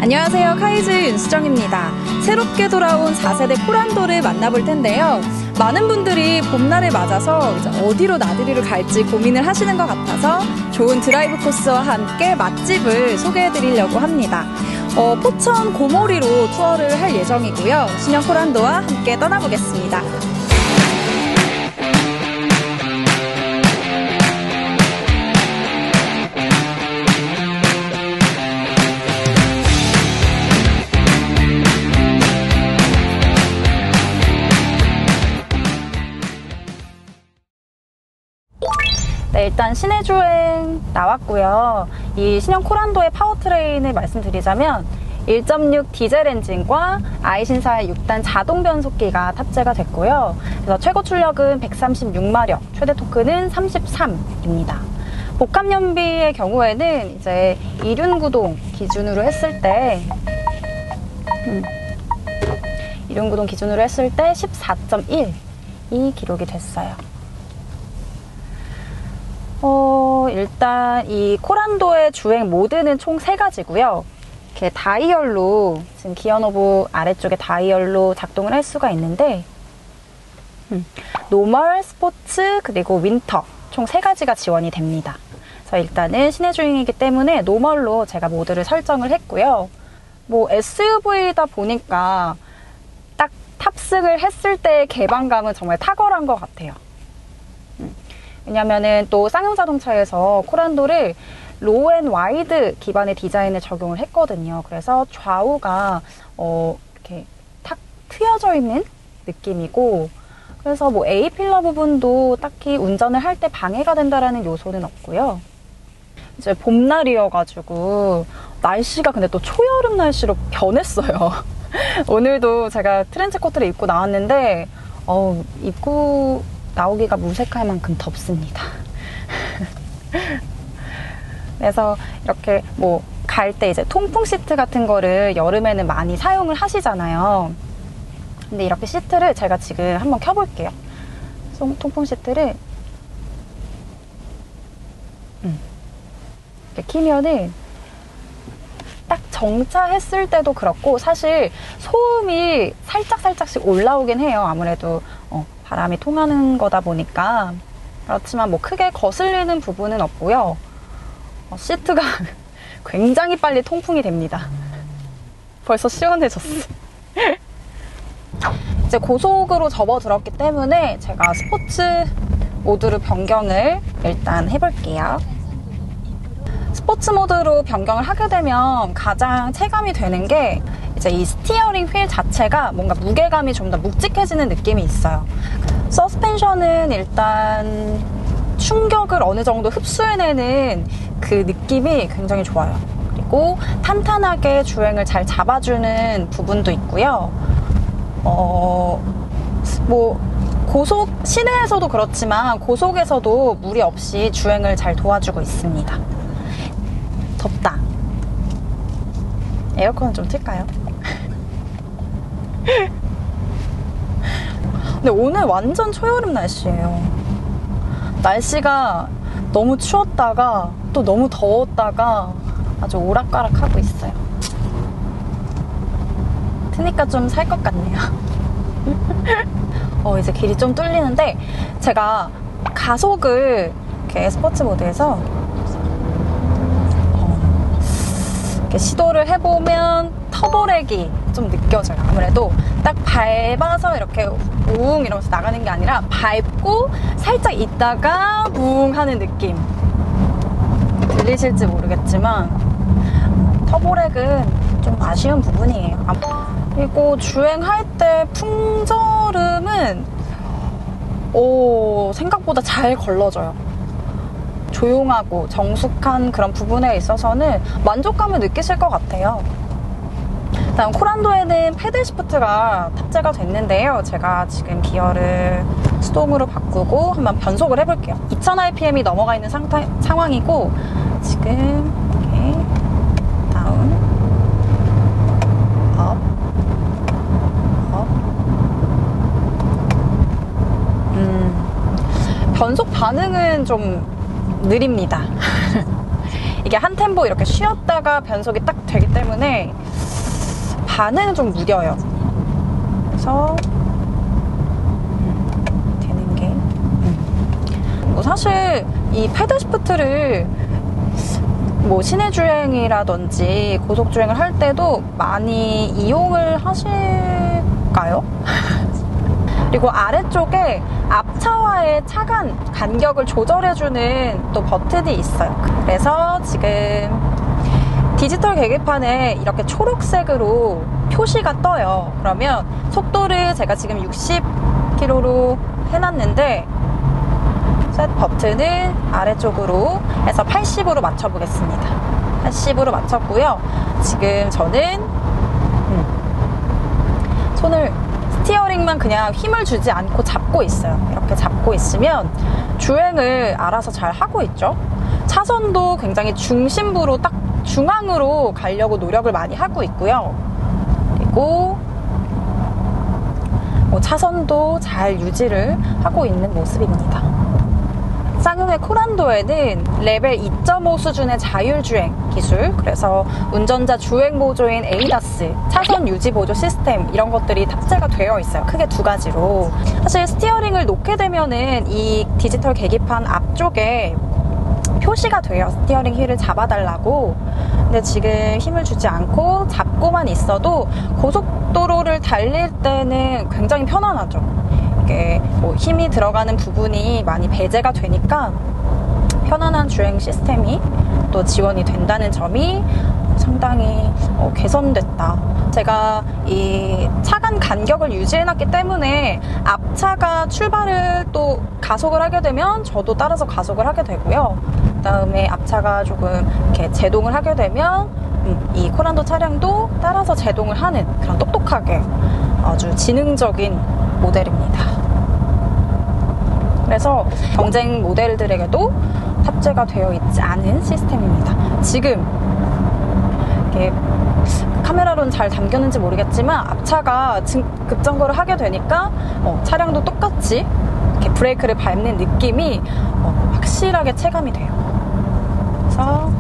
안녕하세요. 카이즈 윤수정입니다. 새롭게 돌아온 4세대 코란도를 만나볼 텐데요. 많은 분들이 봄날을 맞아서 이제 어디로 나들이를 갈지 고민을 하시는 것 같아서 좋은 드라이브 코스와 함께 맛집을 소개해드리려고 합니다. 포천 고모리로 투어를 할 예정이고요. 신형 코란도와 함께 떠나보겠습니다. 네, 일단 시내주행 나왔고요. 이 신형 코란도의 파워트레인을 말씀드리자면 1.6 디젤 엔진과 아이신사의 6단 자동 변속기가 탑재가 됐고요. 그래서 최고 출력은 136마력, 최대 토크는 33입니다. 복합 연비의 경우에는 이제 이륜구동 기준으로 했을 때 14.1이 기록이 됐어요. 일단 이 코란도의 주행 모드는 총 3가지고요. 이렇게 다이얼로, 지금 기어노브 아래쪽에 다이얼로 작동을 할 수가 있는데, 노멀, 스포츠, 그리고 윈터 총 3가지가 지원이 됩니다. 그래서 일단은 시내 주행이기 때문에 노멀로 제가 모드를 설정을 했고요. 뭐 SUV다 보니까 딱 탑승을 했을 때의 개방감은 정말 탁월한 것 같아요. 왜냐면은 또 쌍용 자동차에서 코란도를 로우 앤 와이드 기반의 디자인을 적용을 했거든요. 그래서 좌우가 이렇게 탁 트여져 있는 느낌이고, 그래서 뭐 A필러 부분도 딱히 운전을 할 때 방해가 된다라는 요소는 없고요. 이제 봄날이어가지고 날씨가 근데 또 초여름 날씨로 변했어요. 오늘도 제가 트렌치 코트를 입고 나왔는데 입고 나오기가 무색할 만큼 덥습니다. 그래서 이렇게 뭐 갈 때 이제 통풍 시트 같은 거를 여름에는 많이 사용을 하시잖아요. 근데 이렇게 시트를 제가 지금 한번 켜볼게요. 통풍 시트를 이렇게 키면은 딱 정차했을 때도 그렇고, 사실 소음이 살짝씩 올라오긴 해요. 아무래도 바람이 통하는 거다 보니까. 그렇지만 뭐 크게 거슬리는 부분은 없고요. 시트가 굉장히 빨리 통풍이 됩니다. 벌써 시원해졌어. 이제 고속으로 접어들었기 때문에 제가 스포츠 모드로 변경을 일단 해볼게요. 스포츠 모드로 변경을 하게 되면 가장 체감이 되는 게 이제 이 스티어링 휠 자체가 뭔가 무게감이 좀 더 묵직해지는 느낌이 있어요. 서스펜션은 일단 충격을 어느 정도 흡수해내는 그 느낌이 굉장히 좋아요. 그리고 탄탄하게 주행을 잘 잡아주는 부분도 있고요. 뭐 고속, 시내에서도 그렇지만 고속에서도 무리 없이 주행을 잘 도와주고 있습니다. 덥다. 에어컨 좀 틀까요? 근데 오늘 완전 초여름 날씨예요. 날씨가 너무 추웠다가 또 너무 더웠다가 아주 오락가락하고 있어요. 트니까 좀 살 것 같네요. 이제 길이 좀 뚫리는데, 제가 가속을 이렇게 스포츠 모드에서 이렇게 시도를 해보면 터보렉이 좀 느껴져요. 아무래도 딱 밟아서 이렇게 우웅 이러면서 나가는 게 아니라 밟고 살짝 있다가 우웅 하는 느낌. 들리실지 모르겠지만 터보렉은 좀 아쉬운 부분이에요. 그리고 주행할 때 풍절음은 생각보다 잘 걸러져요. 조용하고 정숙한 그런 부분에 있어서는 만족감을 느끼실 것 같아요. 다음 코란도에는 패들 시프트가 탑재가 됐는데요. 제가 지금 기어를 수동으로 바꾸고 한번 변속을 해볼게요. 2000rpm이 넘어가 있는 상황이고, 지금 이렇게 다운, 업, 변속 반응은 좀 느립니다. 이게 한 템포 이렇게 쉬었다가 변속이 딱 되기 때문에 반은 좀 무뎌요. 그래서 되는 게 뭐 사실 이 패들 시프트를 뭐 시내 주행이라든지 고속 주행을 할 때도 많이 이용을 하실까요? 그리고 아래쪽에 앞차와의 차간 간격을 조절해주는 또 버튼이 있어요. 그래서 지금 디지털 계기판에 이렇게 초록색으로 표시가 떠요. 그러면 속도를 제가 지금 60km로 해놨는데 셋 버튼을 아래쪽으로 해서 80으로 맞춰보겠습니다. 80으로 맞췄고요. 지금 저는 손을 스티어링만 그냥 힘을 주지 않고 잡고 있어요. 이렇게 잡고 있으면 주행을 알아서 잘 하고 있죠. 차선도 굉장히 중심부로 딱 중앙으로 가려고 노력을 많이 하고 있고요. 그리고 차선도 잘 유지를 하고 있는 모습입니다. 쌍용의 코란도에는 레벨 2.5 수준의 자율주행 기술, 그래서 운전자 주행 보조인 에이다스, 차선 유지 보조 시스템 이런 것들이 탑재가 되어 있어요. 크게 두 가지로. 사실 스티어링을 놓게 되면은 이 디지털 계기판 앞쪽에 표시가 돼요. 스티어링 휠을 잡아달라고. 근데 지금 힘을 주지 않고 잡고만 있어도 고속도로를 달릴 때는 굉장히 편안하죠. 이게 뭐 힘이 들어가는 부분이 많이 배제가 되니까 편안한 주행 시스템이 또 지원이 된다는 점이 상당히 개선됐다. 제가 이 차간 간격을 유지해놨기 때문에 앞차가 출발을 또 가속을 하게 되면 저도 따라서 가속을 하게 되고요. 그 다음에 앞차가 조금 이렇게 제동을 하게 되면 이 코란도 차량도 따라서 제동을 하는 그런 똑똑하게 아주 지능적인 모델입니다. 그래서 경쟁 모델들에게도 탑재가 되어 있지 않은 시스템입니다. 지금 이렇게 카메라로는 잘 담겼는지 모르겠지만 앞차가 급정거를 하게 되니까 차량도 똑같이 이렇게 브레이크를 밟는 느낌이 확실하게 체감이 돼요. 그래서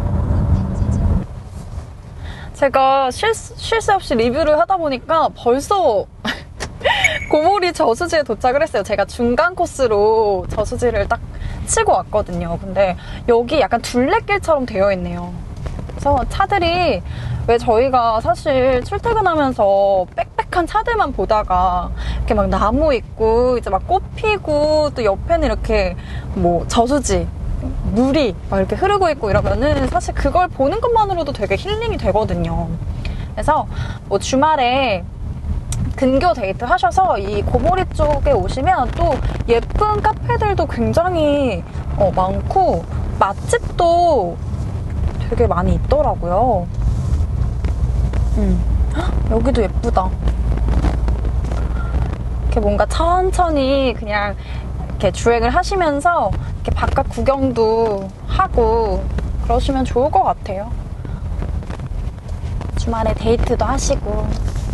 제가 쉴 새 없이 리뷰를 하다 보니까 벌써 고모리 저수지에 도착을 했어요. 제가 중간 코스로 저수지를 딱 치고 왔거든요. 근데 여기 약간 둘레길처럼 되어 있네요. 그래서 차들이 왜 저희가 사실 출퇴근하면서 빽빽한 차들만 보다가 이렇게 막 나무 있고 이제 막 꽃 피고 또 옆에는 이렇게 뭐 저수지 물이 막 이렇게 흐르고 있고 이러면은 사실 그걸 보는 것만으로도 되게 힐링이 되거든요. 그래서 뭐 주말에 근교 데이트 하셔서 이 고모리 쪽에 오시면 또 예쁜 카페들도 굉장히 많고 맛집도 되게 많이 있더라고요. 여기도 예쁘다. 이렇게 뭔가 천천히 그냥 이렇게 주행을 하시면서 이렇게 바깥 구경도 하고 그러시면 좋을 것 같아요. 주말에 데이트도 하시고.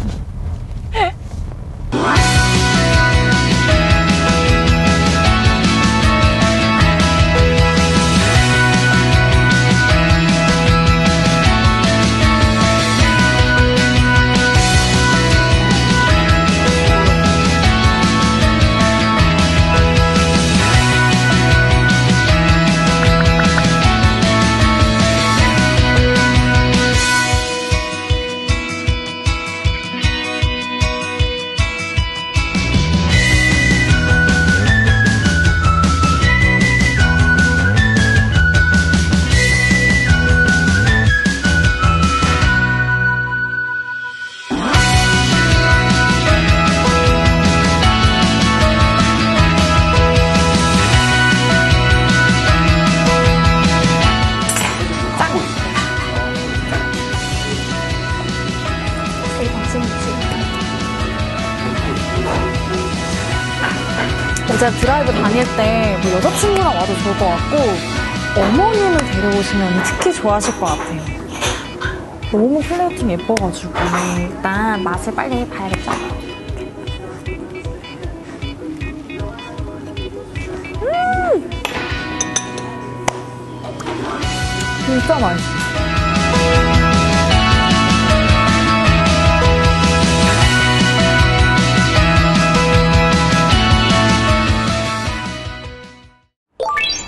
어제 드라이브 다닐 때 뭐 여자친구랑 와도 좋을 것 같고 어머님을 데려오시면 특히 좋아하실 것 같아요. 너무 플레이팅 예뻐가지고 일단 맛을 빨리 봐야겠죠? 진짜 맛있어.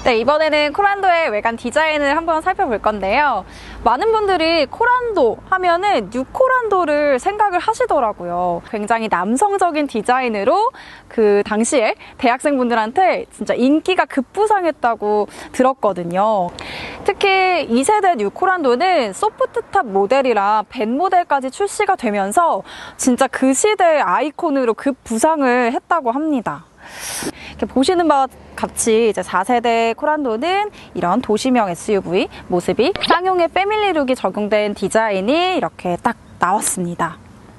네, 이번에는 코란도의 외관 디자인을 한번 살펴볼 건데요. 많은 분들이 코란도 하면은 뉴 코란도를 생각을 하시더라고요. 굉장히 남성적인 디자인으로 그 당시에 대학생분들한테 진짜 인기가 급부상했다고 들었거든요. 특히 2세대 뉴 코란도는 소프트탑 모델이라 벤 모델까지 출시가 되면서 진짜 그 시대의 아이콘으로 급부상을 했다고 합니다. 이렇게 보시는 바와 같이 이제 4세대 코란도는 이런 도시명 SUV 모습이 쌍용의 패밀리룩이 적용된 디자인이 이렇게 딱 나왔습니다.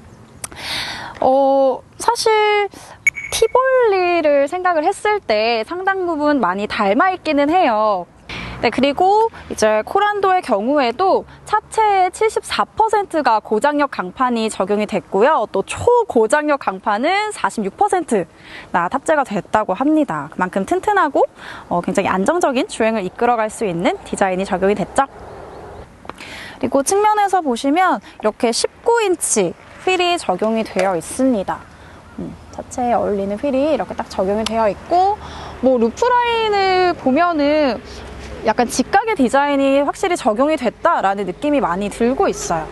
사실 티볼리를 생각을 했을 때 상당 부분 많이 닮아 있기는 해요. 네, 그리고 이제 코란도의 경우에도 차체의 74%가 고장력 강판이 적용이 됐고요. 또 초고장력 강판은 46%나 탑재가 됐다고 합니다. 그만큼 튼튼하고 굉장히 안정적인 주행을 이끌어갈 수 있는 디자인이 적용이 됐죠. 그리고 측면에서 보시면 이렇게 19인치 휠이 적용이 되어 있습니다. 차체에 어울리는 휠이 이렇게 딱 적용이 되어 있고, 뭐 루프라인을 보면은 약간 직각의 디자인이 확실히 적용이 됐다라는 느낌이 많이 들고 있어요.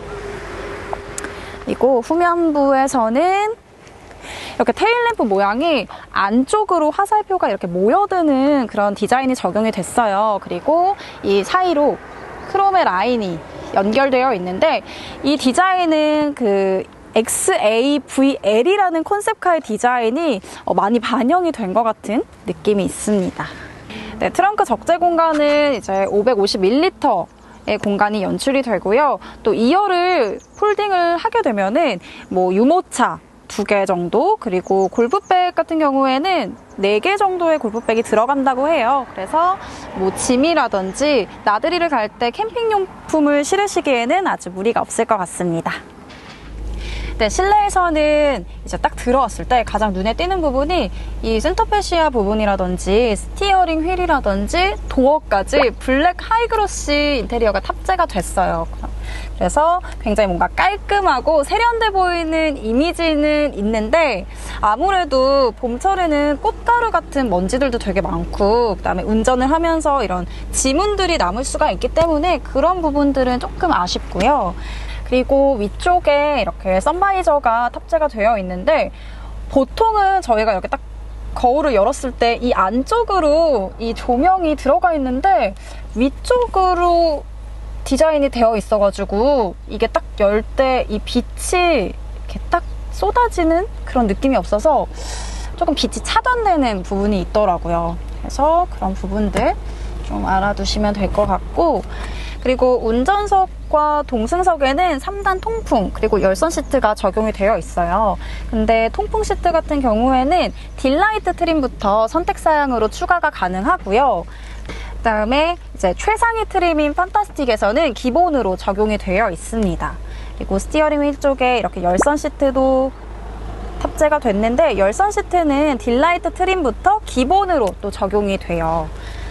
그리고 후면부에서는 이렇게 테일램프 모양이 안쪽으로 화살표가 이렇게 모여드는 그런 디자인이 적용이 됐어요. 그리고 이 사이로 크롬의 라인이 연결되어 있는데, 이 디자인은 그 XAVL이라는 콘셉트카의 디자인이 많이 반영이 된 것 같은 느낌이 있습니다. 네, 트렁크 적재 공간은 이제 551리터의 공간이 연출이 되고요. 또 2열을 폴딩을 하게 되면은 뭐 유모차 2개 정도, 그리고 골프백 같은 경우에는 4개 정도의 골프백이 들어간다고 해요. 그래서 뭐 짐이라든지 나들이를 갈 때 캠핑용품을 실으시기에는 아주 무리가 없을 것 같습니다. 네, 실내에서는 이제 딱 들어왔을 때 가장 눈에 띄는 부분이 이 센터페시아 부분이라든지 스티어링 휠이라든지 도어까지 블랙 하이그로시 인테리어가 탑재가 됐어요. 그래서 굉장히 뭔가 깔끔하고 세련돼 보이는 이미지는 있는데, 아무래도 봄철에는 꽃가루 같은 먼지들도 되게 많고, 그다음에 운전을 하면서 이런 지문들이 남을 수가 있기 때문에 그런 부분들은 조금 아쉽고요. 그리고 위쪽에 이렇게 선바이저가 탑재가 되어 있는데, 보통은 저희가 이렇게 딱 거울을 열었을 때 이 안쪽으로 이 조명이 들어가 있는데 위쪽으로 디자인이 되어 있어가지고 이게 딱 열 때 이 빛이 이렇게 딱 쏟아지는 그런 느낌이 없어서 조금 빛이 차단되는 부분이 있더라고요. 그래서 그런 부분들 좀 알아두시면 될 것 같고, 그리고 운전석과 동승석에는 3단 통풍 그리고 열선 시트가 적용이 되어 있어요. 근데 통풍 시트 같은 경우에는 딜라이트 트림부터 선택 사양으로 추가가 가능하고요. 그다음에 이제 최상위 트림인 판타스틱에서는 기본으로 적용이 되어 있습니다. 그리고 스티어링 휠 쪽에 이렇게 열선 시트도 탑재가 됐는데, 열선 시트는 딜라이트 트림부터 기본으로 또 적용이 돼요.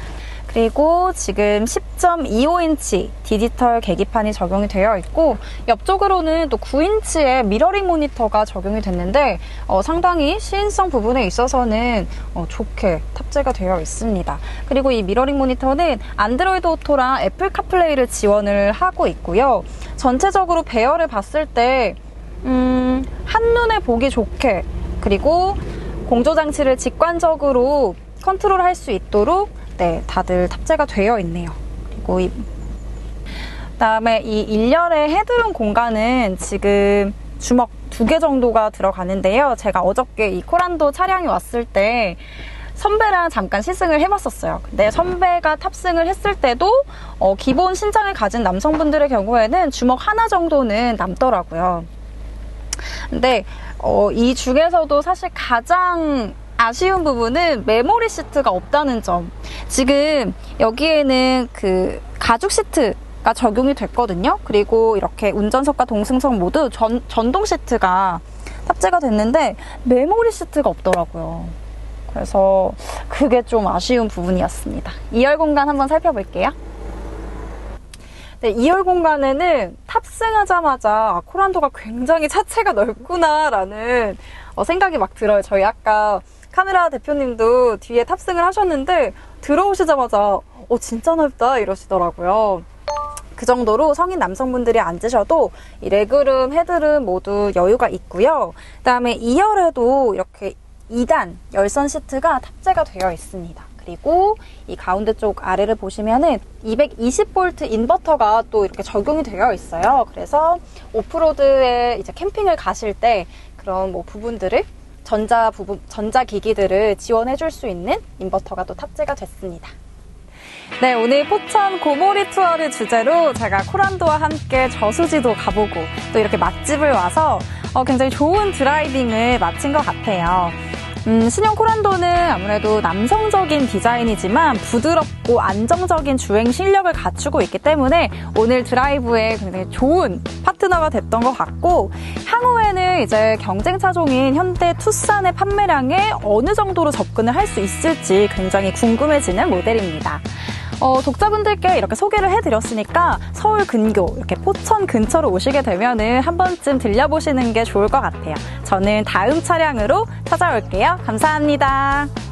그리고 지금 10.25인치 디지털 계기판이 적용이 되어 있고, 옆쪽으로는 또 9인치의 미러링 모니터가 적용이 됐는데 상당히 시인성 부분에 있어서는 좋게 탑재가 되어 있습니다. 그리고 이 미러링 모니터는 안드로이드 오토랑 애플 카플레이를 지원을 하고 있고요. 전체적으로 배열을 봤을 때 한눈에 보기 좋게, 그리고 공조장치를 직관적으로 컨트롤할 수 있도록 네, 다들 탑재가 되어 있네요. 그리고 그다음에 이 1열의 헤드룸 공간은 지금 주먹 2개 정도가 들어가는데요. 제가 어저께 이 코란도 차량이 왔을 때 선배랑 잠깐 시승을 해봤었어요. 근데 선배가 탑승을 했을 때도 기본 신장을 가진 남성분들의 경우에는 주먹 하나 정도는 남더라고요. 근데 이 중에서도 사실 가장 아쉬운 부분은 메모리 시트가 없다는 점. 지금 여기에는 그 가죽 시트가 적용이 됐거든요. 그리고 이렇게 운전석과 동승석 모두 전동 시트가 탑재가 됐는데 메모리 시트가 없더라고요. 그래서 그게 좀 아쉬운 부분이었습니다. 2열 공간 한번 살펴볼게요. 네, 2열 공간에는 탑승하자마자 코란도가 굉장히 차체가 넓구나라는 생각이 막 들어요. 저희 아까 카메라 대표님도 뒤에 탑승을 하셨는데 들어오시자마자 진짜 넓다 이러시더라고요. 그 정도로 성인 남성분들이 앉으셔도 이 레그룸, 헤드룸 모두 여유가 있고요. 그다음에 2열에도 이렇게 2단 열선 시트가 탑재가 되어 있습니다. 그리고 이 가운데 쪽 아래를 보시면은 220V 인버터가 또 이렇게 적용이 되어 있어요. 그래서 오프로드에 이제 캠핑을 가실 때 그런 뭐 부분들을 전자기기들을 지원해 줄 수 있는 인버터가 또 탑재가 됐습니다. 네, 오늘 포천 고모리 투어를 주제로 제가 코란도와 함께 저수지도 가보고 또 이렇게 맛집을 와서 굉장히 좋은 드라이빙을 마친 것 같아요. 신형 코란도는 아무래도 남성적인 디자인이지만 부드럽고 안정적인 주행 실력을 갖추고 있기 때문에 오늘 드라이브에 굉장히 좋은 파트너가 됐던 것 같고, 향후에는 이제 경쟁 차종인 현대 투싼의 판매량에 어느 정도로 접근을 할 수 있을지 굉장히 궁금해지는 모델입니다. 독자분들께 이렇게 소개를 해드렸으니까 서울 근교, 이렇게 포천 근처로 오시게 되면은 한 번쯤 들려보시는 게 좋을 것 같아요. 저는 다음 차량으로 찾아올게요. 감사합니다.